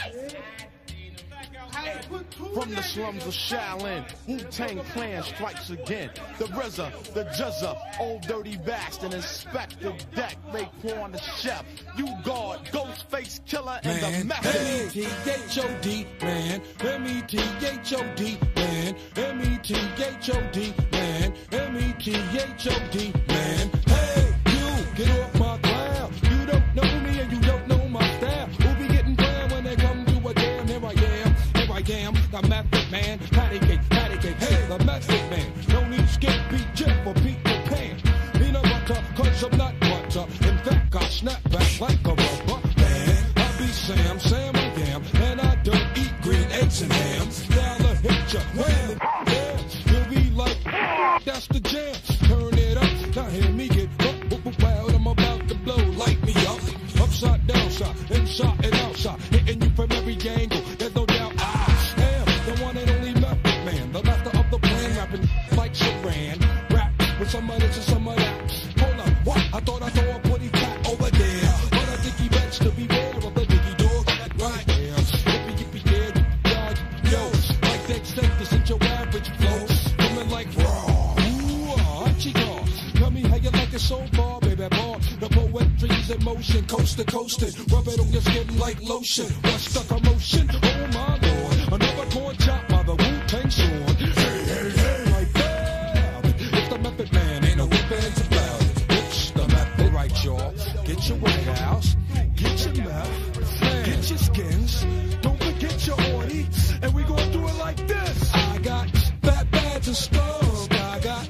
From the slums of Shaolin, Wu-Tang clan strikes again. The RZA, the Juzza, old dirty bastard, Inspector Deck, Raekwon the chef, you guard, Ghostface Killer, and the method. M.E.T.H.O.D, man. M.E.T.H.O.D, man. M.E.T.H.O.D, man. M.E.T.H.O.D, man. Hey, you, get off my ground. You don't know me and you don't know my style. Who be getting down when they come to a jam? Here I am, the method man. Patty cake, hey, the method man. No need skip, be Jeff or Peter Pan. Peanut butter, cause I'm not butter. In fact, I snap back like a rubber man. I be Sam and and I don't eat green eggs and ham. Now hit ya, when yeah, you'll be like, that's the jam. Turn it up, now hear me get wild. I'm about to blow, light me up. Upside, downside, inside and outside, hitting you from every angle. There's no doubt I am the one and only method man, the master of the plan, rapping like Saran. Rap with some of this and some of that. Hold up, what? I thought I saw a putty cat over there, but I think he bets to beware of the diggy dog right there. Yippee, yeah, yo, like that extent, this ain't your average flow. Coming like raw, ooh, chico. Tell me how you like it so far, baby boy. The poetry's in motion, coast to coast, rub it on your skin like lotion. What's the commotion? Oh my lord, another corn chop by the Wu-Tang sword. Hey, right there. It's the method man, ain't no weapons about it. It's the method, right, y'all. Get your White House, get your meth, get your skins. Don't forget your orty, and we gonna do it like this. I got fat bags and stuff. I got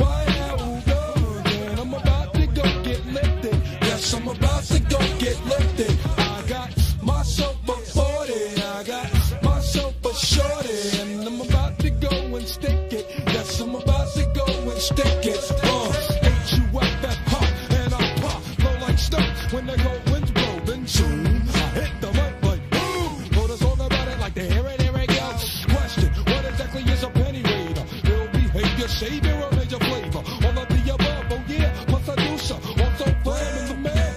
I'm about to go get lifted. I got myself a 40, I got myself a shorty, and I'm about to go and stick it. Yes, I'm about to go and stick it. H-U-F-F, and I pop, blow like snow. When the cold winds blow, then soon I hit them up like boom. Wrote a song about it like the here it goes. Question, what exactly is a penny raider? Ill behavior, savior, or major flavor? All of the above, oh yeah, plus I do so. Also flam in the man.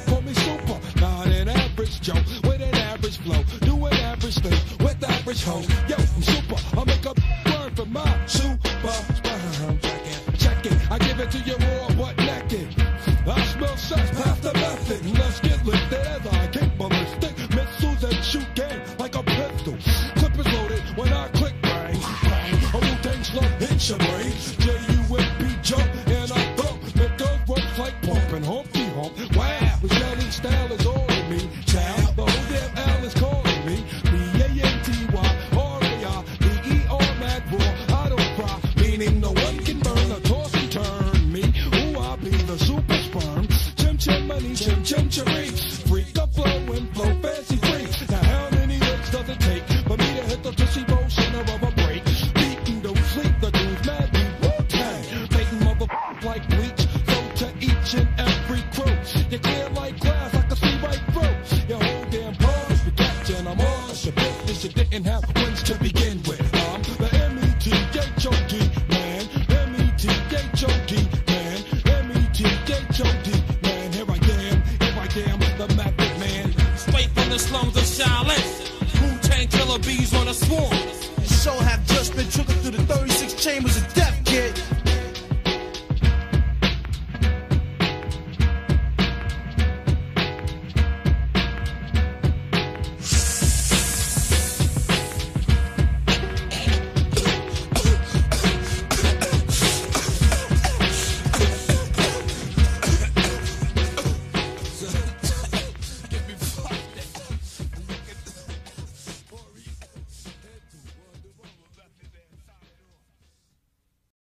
Joe with an average flow, do an average thing with average hoe. Yo, I'm super, I make a word for my super sperm. Check it, I give it to you raw but naked. I smell sex, pass the method. Let's get lifted as I kick ballistic missiles and shoot game like a pistol. Clip is loaded when I click bang. A Wu-Tang slug hits your brain. J-U-M-P jump and I thump. Make those works like pump and humpty hump. Wow, the shelling style is all in me. Child, the whole damn L is calling me. B-A-N-T-Y-R-A-I-D-E-R mad raw. I don't cry, meaning no one can burn or toss and turn me. Ooh, I be the super sperm. Chim money, chim cherry. Freak the flow and flow fancy free. Now how many licks does it take for me to hit the Tootsie Roll center of a break? Beating don't sleep, the dude's mad beat Wu-Tang. Baiting motherfuckers like bleach. So to each and every crew, you clear like glass, I can see right through your whole damn pause. You catching them all. Your business you didn't have wins to begin with. I'm the M.E.T.H.O.D man. M.E.T.H.O.D man. M.E.T.H.O.D man. Here I am, the method man. Straight from the slums of Shaolin. Wu-Tang killer bees on a swarm. Your soul have just been triggered through the 36 chambers of death, kid.